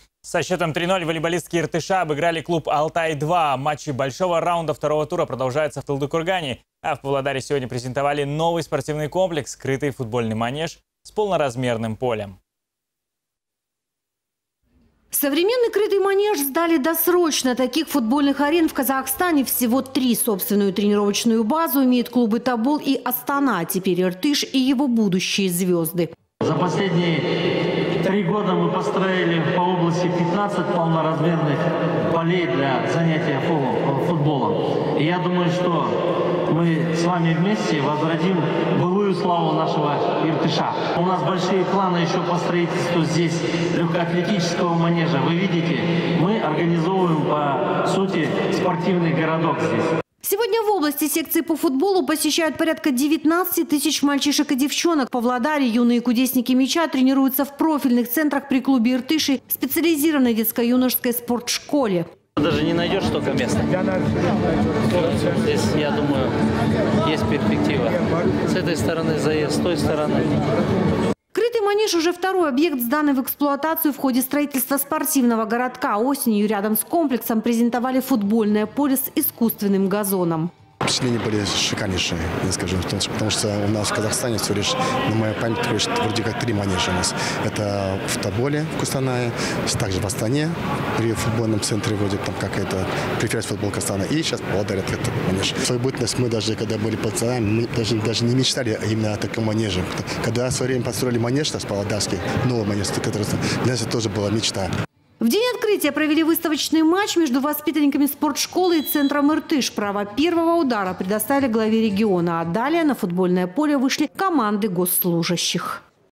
Со счетом 3-0 волейболистские Иртыша обыграли клуб «Алтай-2». Матчи большого раунда второго тура продолжаются в Талдыкургане. А в Павлодаре сегодня презентовали новый спортивный комплекс – скрытый футбольный манеж с полноразмерным полем. Современный крытый манеж сдали досрочно. Таких футбольных арен в Казахстане всего 3. Собственную тренировочную базу имеют клубы «Тобол» и «Астана». Теперь Иртыш и его будущие звезды. За последние 3 года мы построили по области 15 полноразмерных полей для занятия футболом. И я думаю, что мы с вами вместе возродим былую славу нашего Иртыша. У нас большие планы еще по строительству здесь легкоатлетического манежа. Вы видите, мы организовываем по сути спортивный городок здесь. Сегодня в области секции по футболу посещают порядка 19 тысяч мальчишек и девчонок. В Павлодаре юные кудесники мяча тренируются в профильных центрах при клубе «Иртыш» и специализированной детско-юношеской спортшколе. Даже не найдешь столько места. Здесь, я думаю, есть перспектива. С этой стороны заезд, с той стороны. Крытый манеж уже второй объект, сданный в эксплуатацию в ходе строительства спортивного городка. Осенью рядом с комплексом презентовали футбольное поле с искусственным газоном. Впечатления были шикарнейшие, я скажу, потому что у нас в Казахстане всего лишь, на моей памяти, вроде как 3 манежа у нас. Это в Тоболе, в Кустанае, также в Астане, при футбольном центре вроде там какая-то преференция футболка Астана, и сейчас в Павлодаре этот манеж. В свою бытность мы даже, когда были пацанами, мы даже не мечтали именно о таком манеже. Когда в свое время построили манеж, в Павлодарский, новый манеж, для нас это тоже была мечта. В день открытия провели выставочный матч между воспитанниками спортшколы и центром «Иртыш». Право первого удара предоставили главе региона, а далее на футбольное поле вышли команды госслужащих.